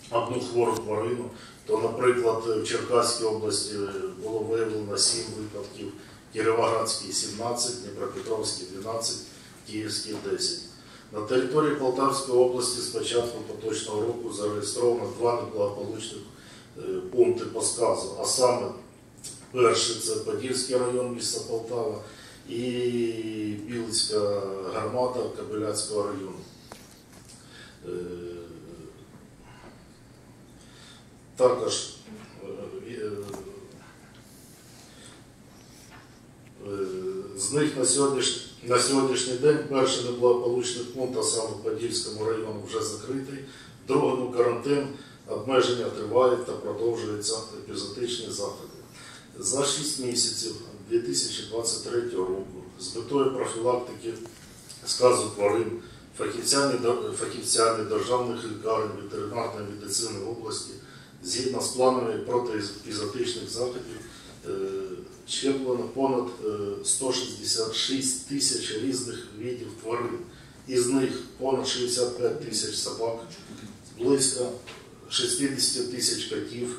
одну хвору тварину, то, наприклад, в Черкаській області було виявлено 7 випадків, в Кіровоградській 17, Дніпропетровській 12, Київській 10. На території Полтавської області з початку поточного року зареєстровано 2 неблагополучних пункти по сказу, а саме перший – це Подільський район міста Полтава і Білицька громада Кобиляцького району. Також з них на сьогоднішній день перший неблагополучний пункт, а саме в Подільському районі, вже закритий, в другому карантин, обмеження тривають та продовжуються епізодичні заходи. За 6 місяців 2023 року з метою профілактики сказу тварин фахівцями державних лікарень ветеринарної медицини області згідно з планами протиепізотичних заходів щеплено понад 166 тисяч різних видів тварин. Із них понад 65 тисяч собак, близько 60 тисяч котів,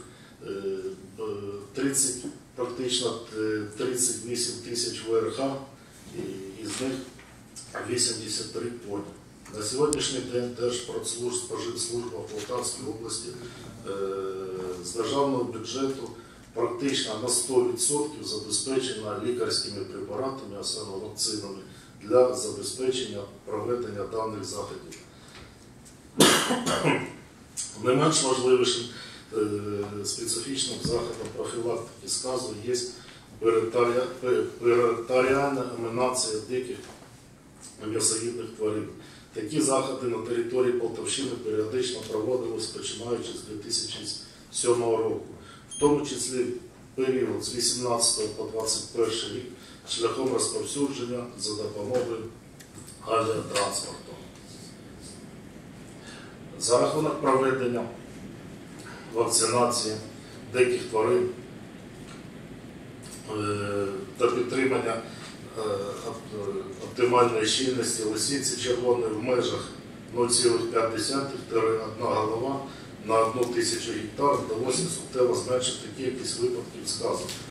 практично 38 тисяч ВРХ, із них 83 поні. На сьогоднішній день Держпродспоживслужба в Полтавській області з державного бюджету практично на 100% забезпечена лікарськими препаратами, а саме вакцинами, для забезпечення проведення даних заходів. Не менш важливішим специфічним заходом профілактики сказу є перитаріальна емінація диких м'ясоїдних тварин. Такі заходи на території Полтавщини періодично проводились, починаючи з 2007 року, в тому числі в період з 18 по 21 рік, шляхом розповсюдження за допомогою авіатранспорту. За рахунок проведення вакцинації диких тварин та підтримання оптимальної щільності лисиці червоної в межах 0,5-1 голова на 1 тисячу гектар вдалося суттєво зменшити кількість випадків сказу.